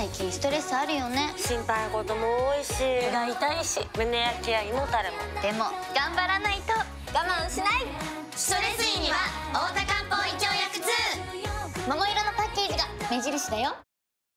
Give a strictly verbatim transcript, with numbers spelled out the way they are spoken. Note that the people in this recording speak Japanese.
最近ストレスあるよね。 心配事も多いし、胃が痛いし、胸焼けや胃もたれも。 でも頑張らないと。 我慢しない。 ストレス胃には太田漢方胃腸薬に桃色のパッケージが目印だよ。